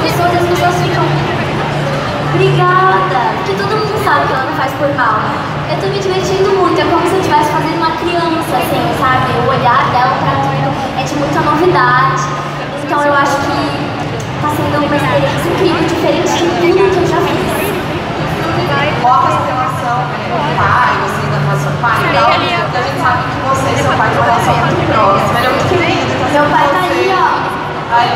pessoas e as pessoas ficam... Obrigada! Porque todo mundo sabe que ela não faz por mal. Eu tô me divertindo muito, é como se eu estivesse fazendo uma criança, assim, sabe? O olhar dela pra tudo é de muita novidade. Então eu acho que tá sendo uma experiência incrível, diferente de tudo que eu já fiz. Qual é a sua relação com o pai, você ainda com seu pai e tal? Porque a gente sabe que você e seu pai têm uma relação muito próxima. Ele é muito querido. Meu pai tá ali, ó. Aí,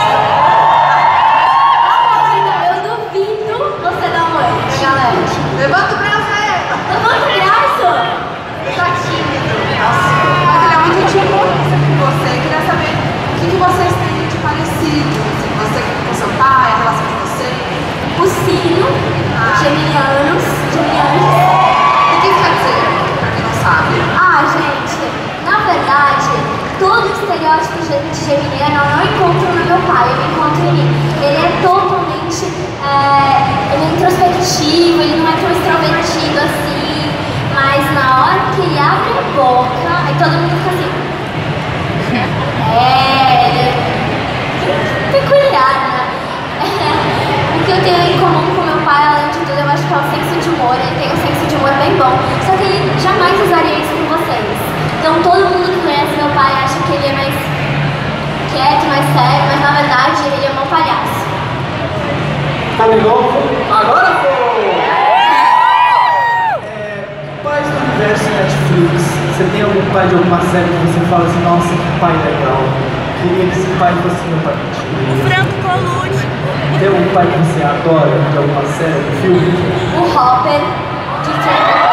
Eu duvido você dar um oi pra galera. levanta o braço aí! Levanta o braço! Tá tímido. Mas ele é muito tímido com você. Eu queria saber o que vocês têm de parecido. Assim, você com seu pai, a relação de vocês. O signo, geminianos. O que quer dizer, pra quem não sabe? Ah, gente, na verdade, todo estereótipo de geminiano eu não encontro no meu pai, eu encontro em mim. Ele é totalmente ele é introspectivo, ele não é tão extrovertido assim, mas na hora que ele abre a boca, aí todo mundo fica assim. Ele é peculiar, né? O que eu tenho em comum com meu pai, além de tudo, eu acho que é o senso de humor. Ele tem um senso de humor bem bom, só que ele jamais usaria isso com vocês. Então todo mundo que conhece meu pai acha que ele é mais quieto, mais sério, mas na verdade ele é um bom palhaço. Combinou? Agora foi! Pais do universo Netflix, você tem algum pai de alguma série que você fala assim, nossa, que pai legal, queria que esse pai fosse meu pai? Franco Colucci. Tem algum pai que você adora de alguma série, filme? O Hopper de Frank